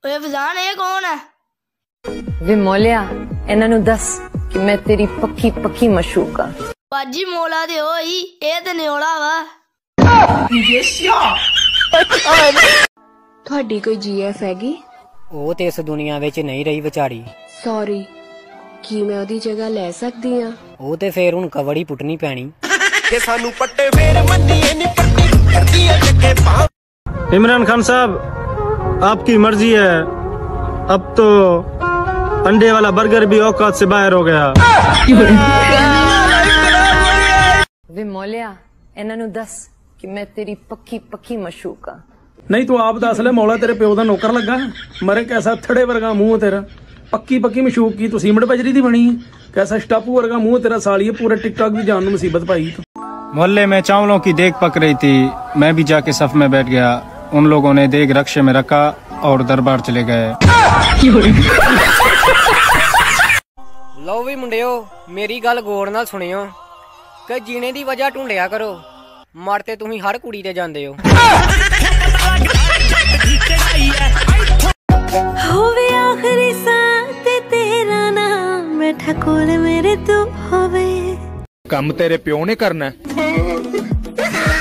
ओए फजान ये कौन है? वे मौलिया इन्हां नूं दस कि मैं तेरी पक्की पक्की मशूक हाँ। बाजी मौला दे होई ए ते न्योला वा। ਤੁਹਾਡੀ ਕੋਈ ਜੀਐਫ ਹੈਗੀ? ਉਹ ਤੇ ਇਸ ਦੁਨੀਆ ਵਿੱਚ ਨਹੀਂ ਰਹੀ ਵਿਚਾਰੀ। ਸੌਰੀ, ਕੀ ਮੈਂ ਉਹਦੀ ਜਗ੍ਹਾ ਲੈ ਸਕਦੀ ਆ? ਉਹ ਤੇ ਫੇਰ ਹੁਣ ਕਵੜੀ ਪੁੱਟਣੀ ਪੈਣੀ। ਕਿ ਸਾਨੂੰ ਪੱਟੇ ਫੇਰ ਮੰਨੀਏ ਨੀ ਪੱਟੀ ਕਰਦੀਆਂ ਜੱਗੇ ਪਾ। इमरान खान साहब, आपकी मर्जी है, अब तो अंडे वाला बर्गर भी औकात से बाहर हो गया। वे मौलिया इन्हां नूं दस कि मैं तेरी पक्की पक्की मशूक हाँ। नहीं तू आप दस ले, मौला तेरे प्यो दा नौकर लगा मरे। कैसा थड़े वर्गा मुंह तेरा, पक्की पक्की मशूक की तू सीमट बजरी दी बनी है। कैसा स्टापू वर्गा मुंह तेरा सालिए, पूरे टिकटॉक की जान मुसीबत पाई। मोहल्ले में चावलों की देग पक रही थी, मैं भी जाके सफ में बैठ गया। उन लोगों ने देग रक्शे में रखा और दरबार चले गए। ਲਓ ਵੀ ਮੁੰਡਿਓ, ਮੇਰੀ ਗੱਲ ਗੌਰ ਨਾਲ ਸੁਣਿਓ ਕਿ ਜੀਣੇ ਦੀ ਵਜ੍ਹਾ ਢੂੰਡਿਆ ਕਰੋ, ਮਰ ਤੇ ਤੁਸੀਂ ਹਰ ਕੁੜੀ ਤੇ ਜਾਂਦੇ ਹੋ। ਹੋਵੇ ਆਖਰੀ ਸਾਹ ਤੇ ਤੇਰਾ ਨਾਮ ਬੈਠਾ ਕੋਲ ਮੇਰੇ ਤੂੰ ਹੋਵੇ। ਕੰਮ ਤੇਰੇ ਪਿਓ ਨੇ ਕਰਨਾ।